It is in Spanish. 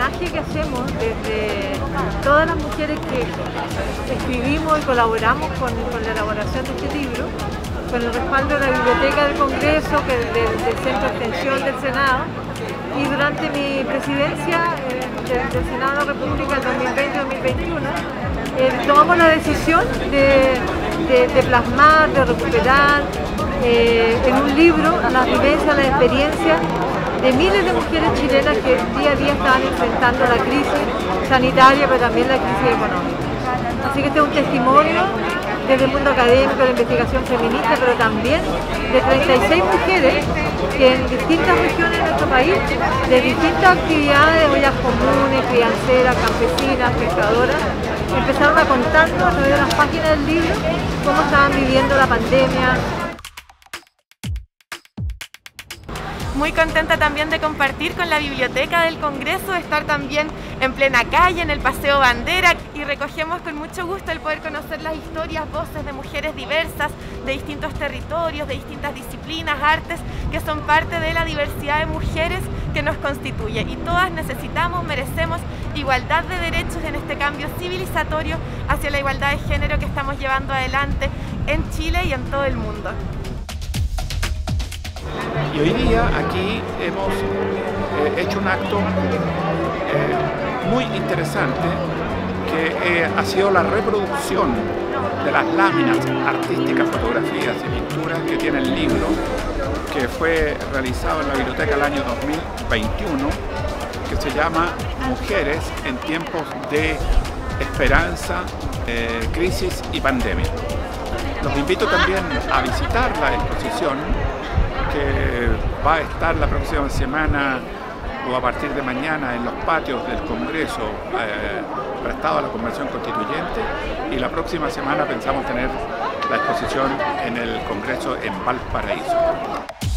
homenaje que hacemos desde todas las mujeres que escribimos y colaboramos con la elaboración de este libro, con el respaldo de la Biblioteca del Congreso, del Centro de Extensión del Senado, y durante mi presidencia del Senado de la República el 2020-2021, tomamos la decisión de plasmar, de recuperar en un libro las vivencias, las experiencias de miles de mujeres chilenas que día a día estaban enfrentando la crisis sanitaria, pero también la crisis económica. Así que este es un testimonio desde el mundo académico, de la investigación feminista, pero también de 36 mujeres que en distintas regiones de nuestro país, de distintas actividades, ollas comunes, crianceras, campesinas, pescadoras, empezaron a contarnos a través de las páginas del libro cómo estaban viviendo la pandemia. Muy contenta también de compartir con la Biblioteca del Congreso, de estar también en plena calle, en el Paseo Bandera, y recogemos con mucho gusto el poder conocer las historias, voces de mujeres diversas, de distintos territorios, de distintas disciplinas, artes, que son parte de la diversidad de mujeres que nos constituye. Y todas necesitamos, merecemos igualdad de derechos en este cambio civilizatorio hacia la igualdad de género que estamos llevando adelante en Chile y en todo el mundo. Y hoy día aquí hemos hecho un acto muy interesante que ha sido la reproducción de las láminas artísticas, fotografías y pinturas que tiene el libro, que fue realizado en la biblioteca el año 2021, que se llama Mujeres en tiempos de esperanza, crisis y pandemia. Los invito también a visitar la exposición, que va a estar la próxima semana o a partir de mañana en los patios del Congreso prestado a la Convención Constituyente, y la próxima semana pensamos tener la exposición en el Congreso en Valparaíso.